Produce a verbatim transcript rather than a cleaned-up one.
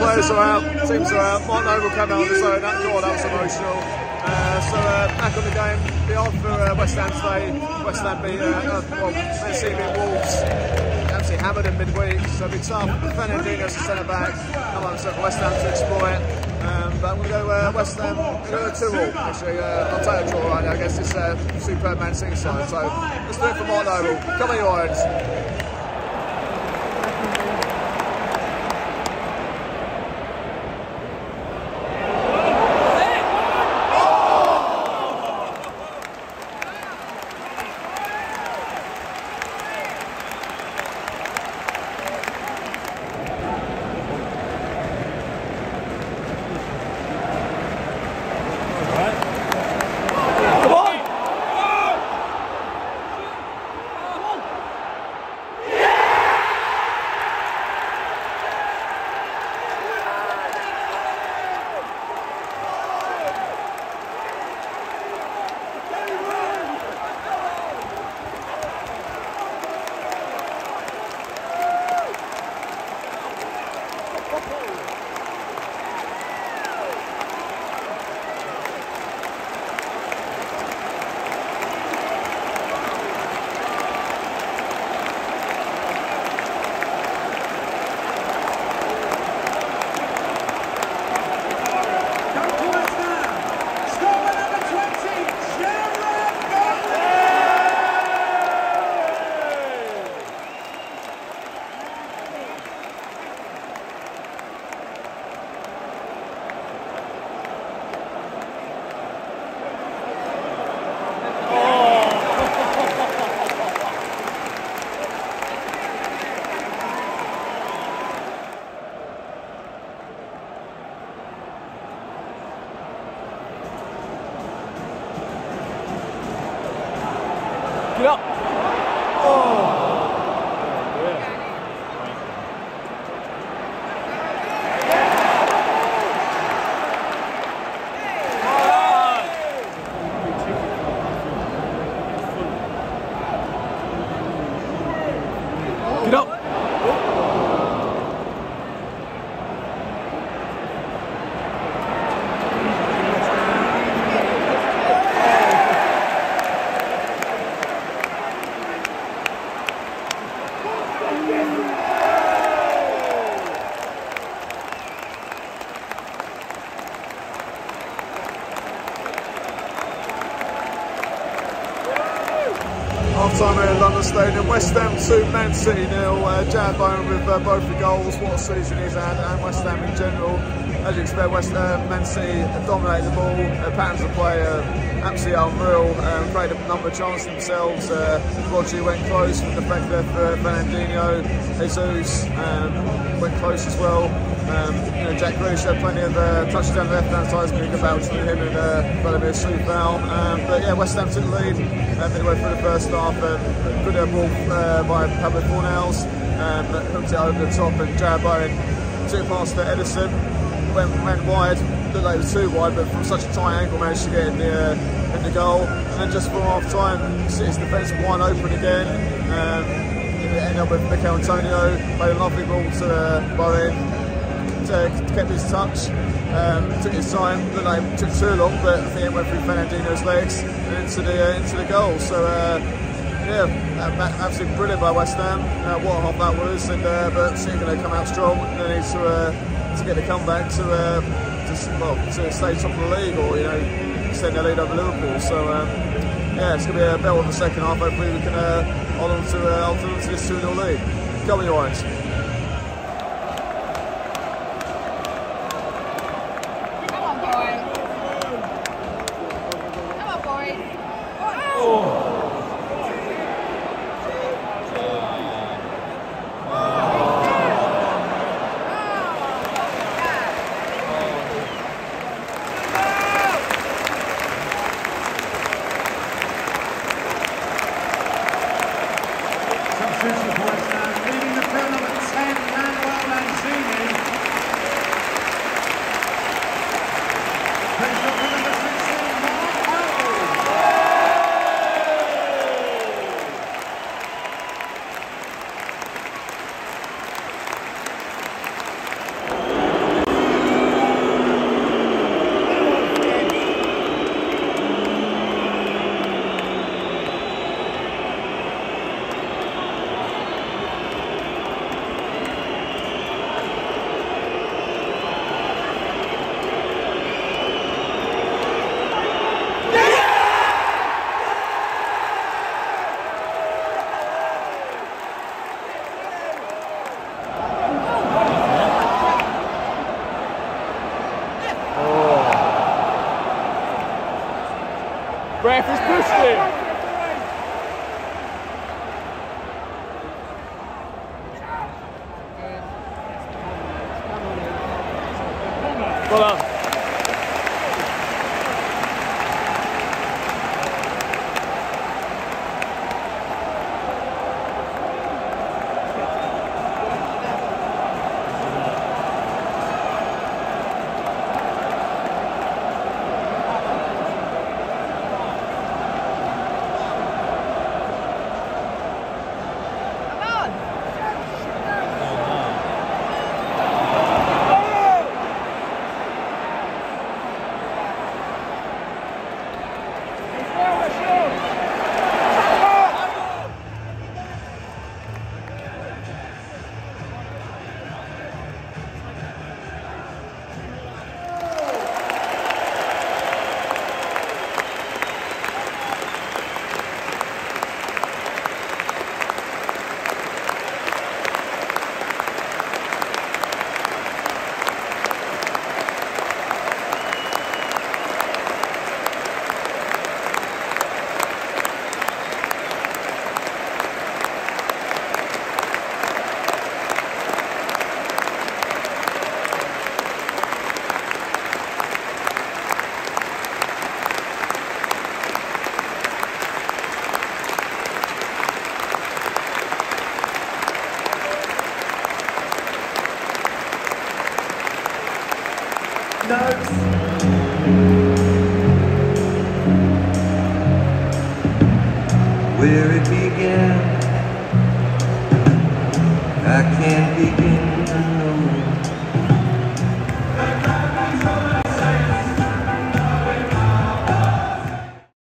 players are out, teams are out. Martin Noble came out on his own. That, God, that was emotional. Uh, so uh, back on the game, the odd for uh, West Ham today. West Ham beat, uh, uh, well, Man City beat Wolves. Absolutely hammered in midweek, so it'll be tough. Fernandinho's the centre back. Come on, so for West Ham to exploit. Um, but we'll go uh, West Ham, we'll go two all. Actually, uh, I'll take a draw right now against this uh, superb Man City side. So let's do it for Martin Noble. Come on, you Irons. Get up. Oh. Get up. Half-time here at London Stadium, West Ham two, Man City nil. Uh, Jarrod Bowen with uh, both the goals. What a season he's had, and West Ham in general. As you expect, West Ham, Man City dominated the ball. Uh, patterns of play are absolutely unreal. Um, created a number of chances themselves. Uh, Rodri went close with the back there for Fernandinho. Jesus um, went close as well. Um, you know, Jack Grealish had plenty of uh, touches down the left-hand side. It's been a good battle between him and uh, Vladmir Coufal. Um, but yeah, West Ham took the lead uh, midway through the first half. Um, good uh, ball uh, by Pablo Fornals. Um, hooked it over the top, and Jarrod Bowen took it past to Edison. Went, went wide. Looked like it was too wide, but from such a tight angle managed to get in the uh, in the goal. And then just before half time, City's defence wide open again. Um, it ended up with Mikel Antonio. Played a lovely ball to uh, Bowen. Uh, kept his touch, um, took his time. Looked like it took too long, but I think it went through Fernandinho's legs and into the uh, into the goal. So uh, yeah, absolutely brilliant by West Ham. Uh, what a half that was, and uh, but City going to come out strong. They need to uh, to get the comeback to uh, to well to stay top of the league, or you know extend their lead over Liverpool. So um, yeah, it's going to be a battle in the second half. Hopefully we can uh, hold on to uh, hold on to this two nil lead. Come on, you Irons. Substitution for West Ham, leading the tournament. Ref has pushed it. Well done. Where it began, I can't begin to know.